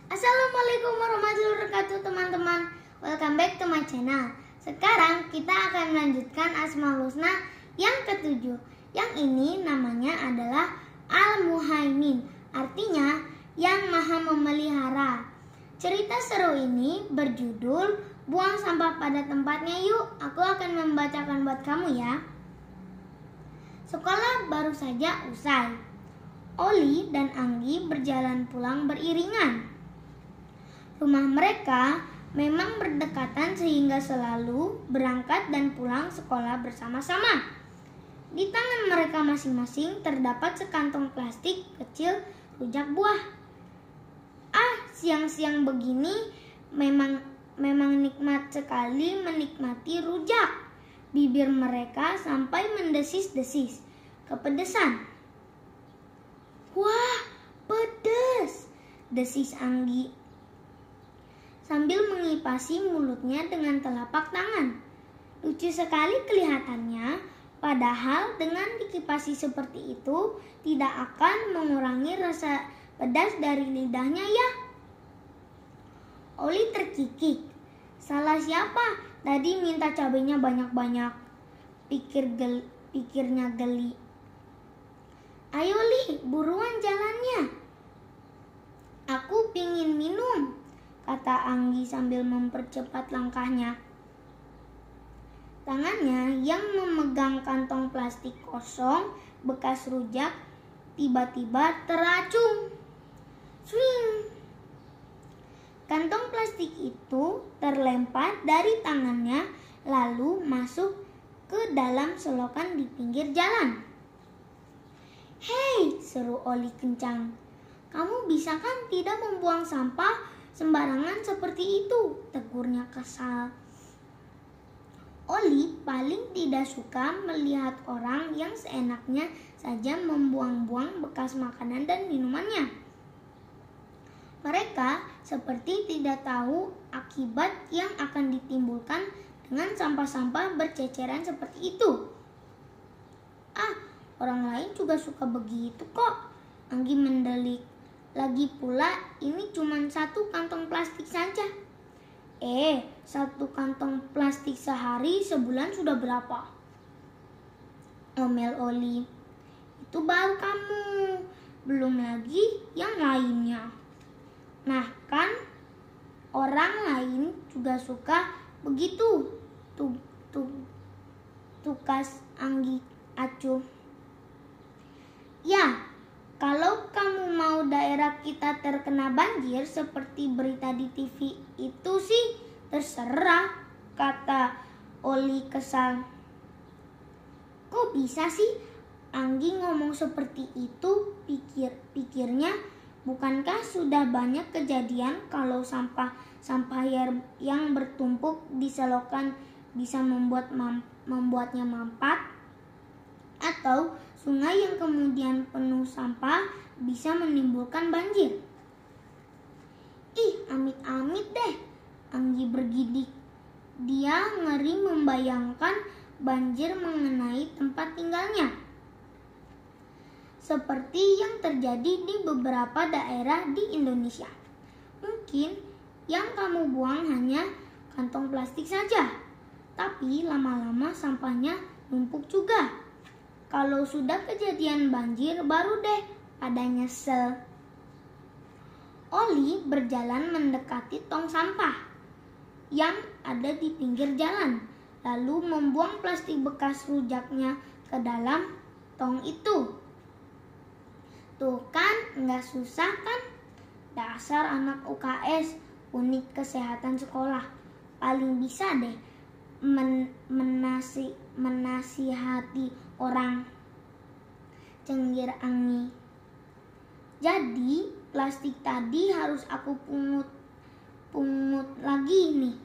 Assalamualaikum warahmatullahi wabarakatuh teman-teman. Welcome back to my channel. Sekarang kita akan melanjutkan Asmaul Husna yang ketujuh. Yang ini namanya adalah Al-Muhaimin, artinya yang maha memelihara. Cerita seru ini berjudul Buang Sampah Pada Tempatnya Yuk. Aku akan membacakan buat kamu ya. Sekolah baru saja usai. Oli dan Anggi berjalan pulang beriringan. Rumah mereka memang berdekatan sehingga selalu berangkat dan pulang sekolah bersama-sama. Di tangan mereka masing-masing terdapat sekantong plastik kecil rujak buah. Siang-siang begini memang nikmat sekali menikmati rujak. Bibir mereka sampai mendesis-desis kepedesan. Wah, pedes, desis Anggi sambil mengipasi mulutnya dengan telapak tangan. Lucu sekali kelihatannya, padahal dengan dikipasi seperti itu tidak akan mengurangi rasa pedas dari lidahnya ya. Oli terkikik. Salah siapa? Tadi minta cabenya banyak-banyak. Pikirnya geli. Ayo Li, buruan jalannya. Aku pingin minum, kata Anggi sambil mempercepat langkahnya. Tangannya yang memegang kantong plastik kosong bekas rujak tiba-tiba teracung. Swing! Kantong plastik itu terlempar dari tangannya lalu masuk ke dalam selokan di pinggir jalan. Hei, seru Oli kencang. Kamu bisa kan tidak membuang sampah sembarangan seperti itu, tegurnya kesal. Oli paling tidak suka melihat orang yang seenaknya saja membuang-buang bekas makanan dan minumannya. Mereka seperti tidak tahu akibat yang akan ditimbulkan dengan sampah-sampah berceceran seperti itu. Orang lain juga suka begitu kok, Anggi mendelik. Lagi pula ini cuma satu kantong plastik saja. Satu kantong plastik sehari sebulan sudah berapa? Omel Oli. Itu baru kamu, belum lagi yang lainnya. Nah kan, orang lain juga suka begitu. Tukas Anggi acuh. Ya, kalau kamu mau daerah kita terkena banjir seperti berita di TV itu sih terserah, kata Oli kesal. Kok bisa sih Anggi ngomong seperti itu? Pikirnya, bukankah sudah banyak kejadian kalau sampah yang bertumpuk di selokan bisa membuatnya mampat? Atau sungai yang kemudian penuh sampah bisa menimbulkan banjir. Amit-amit deh, Anggi bergidik. Dia ngeri membayangkan banjir mengenai tempat tinggalnya. Seperti yang terjadi di beberapa daerah di Indonesia. Mungkin yang kamu buang hanya kantong plastik saja, tapi lama-lama sampahnya numpuk juga. Kalau sudah kejadian banjir baru deh pada nyesel. Oli berjalan mendekati tong sampah yang ada di pinggir jalan, lalu membuang plastik bekas rujaknya ke dalam tong itu. Tuh kan, nggak susah kan? Dasar anak UKS, unit kesehatan sekolah. Paling bisa deh menasihati orang, cengir Anggi. Jadi plastik tadi harus aku pungut lagi nih.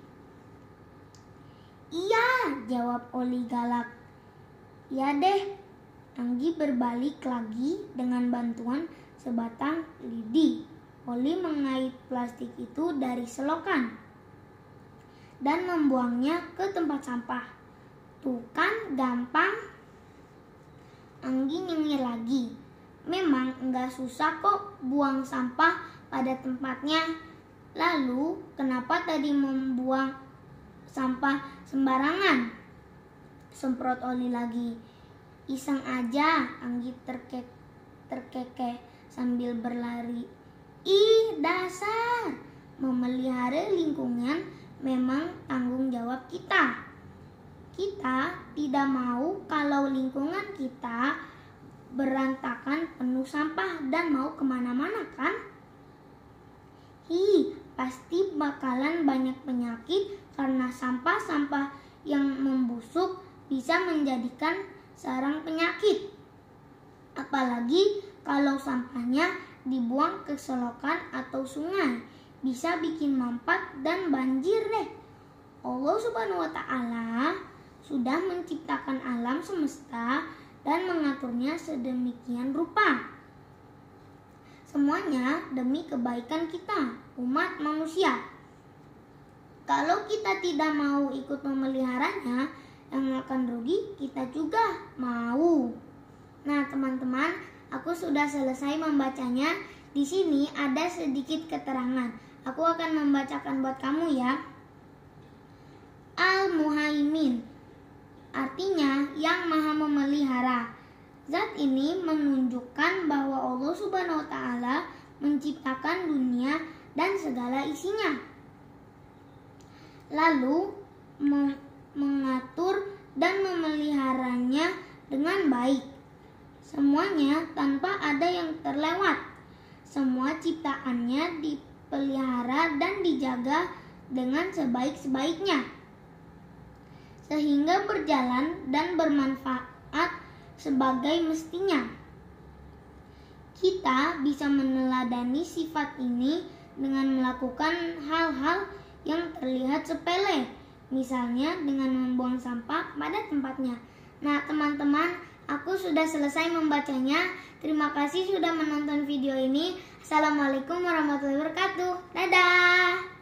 Iya, jawab Oli galak. Ya deh, Anggi berbalik lagi dengan bantuan sebatang lidi. Oli mengait plastik itu dari selokan dan membuangnya ke tempat sampah. Tuh kan gampang. Anggi nyengir lagi. Memang enggak susah kok buang sampah pada tempatnya. Lalu, kenapa tadi membuang sampah sembarangan? Semprot oli lagi. Iseng aja, Anggit terkekeh sambil berlari. Ih, dasar! Memelihara lingkungan memang tanggung jawab kita. Kita tidak mau kalau lingkungan kita berantakan penuh sampah dan mau kemana-mana kan? Pasti bakalan banyak penyakit karena sampah-sampah yang membusuk bisa menjadikan sarang penyakit. Apalagi kalau sampahnya dibuang ke selokan atau sungai, bisa bikin mampet dan banjir deh. Allah Subhanahu wa Ta'ala sudah menciptakan alam semesta dan mengaturnya sedemikian rupa. Semuanya demi kebaikan kita, umat manusia. Kalau kita tidak mau ikut memeliharanya, yang akan rugi kita juga mau. Nah, teman-teman, aku sudah selesai membacanya. Di sini ada sedikit keterangan. Aku akan membacakan buat kamu ya. Al-Muhaimin, artinya yang maha memelihara. Zat ini menunjukkan bahwa Allah Subhanahu wa Ta'ala menciptakan dunia dan segala isinya, lalu mengatur dan memeliharanya dengan baik. Semuanya tanpa ada yang terlewat. Semua ciptaannya dipelihara dan dijaga dengan sebaik-sebaiknya, sehingga berjalan dan bermanfaat sebagai mestinya. Kita bisa meneladani sifat ini dengan melakukan hal-hal yang terlihat sepele, misalnya dengan membuang sampah pada tempatnya. Nah, teman-teman, aku sudah selesai membacanya. Terima kasih sudah menonton video ini. Assalamualaikum warahmatullahi wabarakatuh. Dadah.